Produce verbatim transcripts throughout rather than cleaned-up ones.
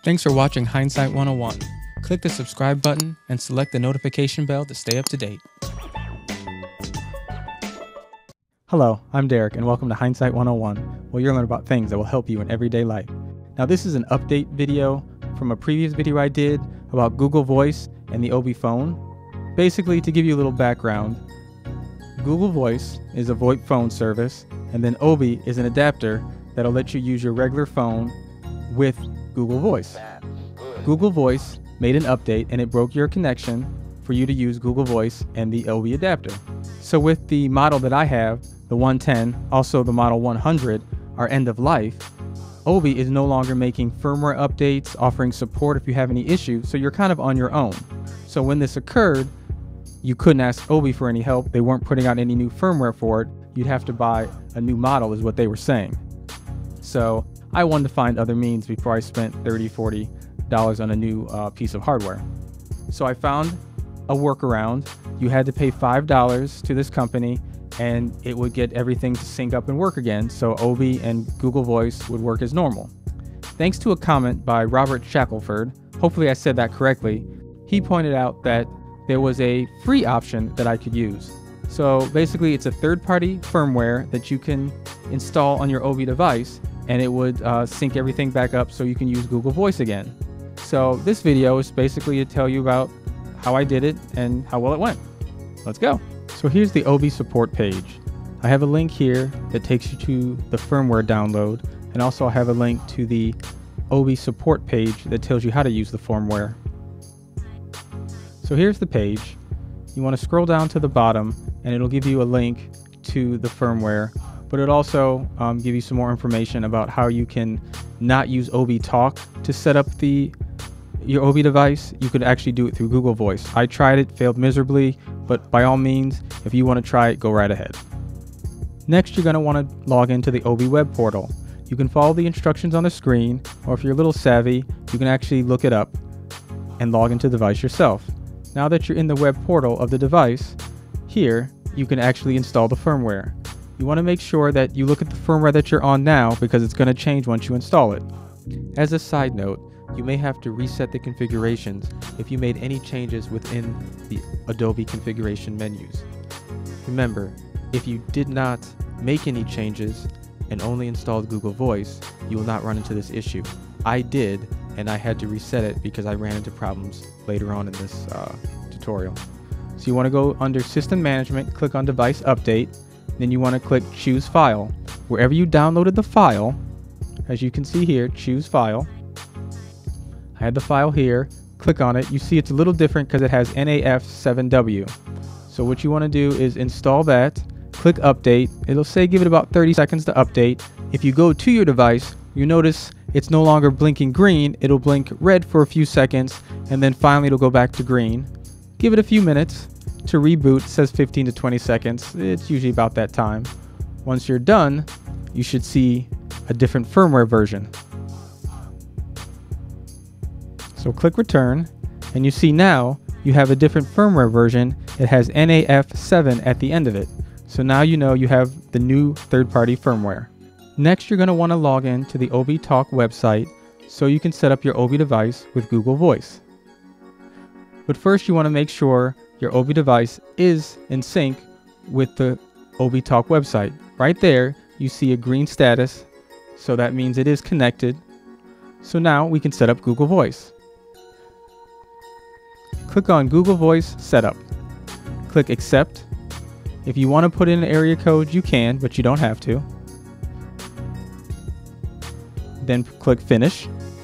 Thanks for watching Hindsight one oh one. Click the subscribe button and select the notification bell to stay up to date. Hello, I'm Derek and welcome to Hindsight one oh one, where you'll learn about things that will help you in everyday life. Now this is an update video from a previous video I did about Google Voice and the Obi phone. Basically, to give you a little background, Google Voice is a VoIP phone service, and then Obi is an adapter that'll let you use your regular phone with Google Voice. Google Voice made an update and it broke your connection for you to use Google Voice and the Obi adapter. So with the model that I have, the one ten, also the model one hundred, are end of life, Obi is no longer making firmware updates, offering support if you have any issues, so you're kind of on your own. So when this occurred, you couldn't ask Obi for any help. They weren't putting out any new firmware for it. You'd have to buy a new model is what they were saying. So I wanted to find other means before I spent thirty dollars, forty dollars on a new uh, piece of hardware. So I found a workaround. You had to pay five dollars to this company and it would get everything to sync up and work again, so Obi and Google Voice would work as normal. Thanks to a comment by Robert Shackelford, hopefully I said that correctly, he pointed out that there was a free option that I could use. So basically it's a third-party firmware that you can install on your Obi device, and it would uh, sync everything back up so you can use Google Voice again. So this video is basically to tell you about how I did it and how well it went. Let's go. So here's the Obi support page. I have a link here that takes you to the firmware download, and also I have a link to the Obi support page that tells you how to use the firmware. So here's the page. You want to scroll down to the bottom and it'll give you a link to the firmware, but it'll also um, give you some more information about how you can not use Obi Talk to set up the your Obi device. You could actually do it through Google Voice. I tried it, failed miserably, but by all means, if you want to try it, go right ahead. Next, you're going to want to log into the Obi web portal. You can follow the instructions on the screen, or if you're a little savvy, you can actually look it up and log into the device yourself. Now that you're in the web portal of the device, here you can actually install the firmware. You want to make sure that you look at the firmware that you're on now, because it's going to change once you install it. As a side note, you may have to reset the configurations if you made any changes within the Adobe configuration menus. Remember, if you did not make any changes and only installed Google Voice, you will not run into this issue. I did, and I had to reset it because I ran into problems later on in this uh, tutorial. So you want to go under System Management, click on Device Update, then you want to click Choose File. Wherever you downloaded the file, as you can see here, choose File. I had the file here, click on it. You see it's a little different because it has N A F seven W. So what you want to do is install that, click Update. It'll say give it about thirty seconds to update. If you go to your device, you notice it's no longer blinking green, it'll blink red for a few seconds, and then finally it'll go back to green. Give it a few minutes to reboot. It says fifteen to twenty seconds. It's usually about that time. Once you're done, you should see a different firmware version. So click Return, and you see now you have a different firmware version. It has N A F seven at the end of it. So now you know you have the new third-party firmware. Next, you're going to want to log in to the Obi Talk website so you can set up your Obi device with Google Voice. But first you want to make sure your Obi device is in sync with the Obi Talk website. Right there, you see a green status, so that means it is connected. So now we can set up Google Voice. Click on Google Voice Setup. Click Accept. If you want to put in an area code, you can, but you don't have to. Then click Finish.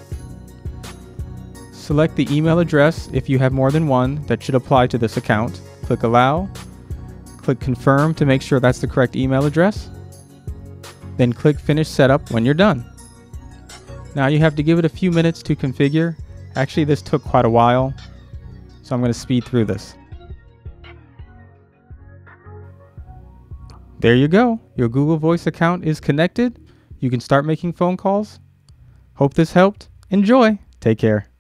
Select the email address if you have more than one that should apply to this account. Click Allow. Click Confirm to make sure that's the correct email address. Then click Finish Setup when you're done. Now you have to give it a few minutes to configure. Actually, this took quite a while, so I'm going to speed through this. There you go. Your Google Voice account is connected. You can start making phone calls. Hope this helped. Enjoy. Take care.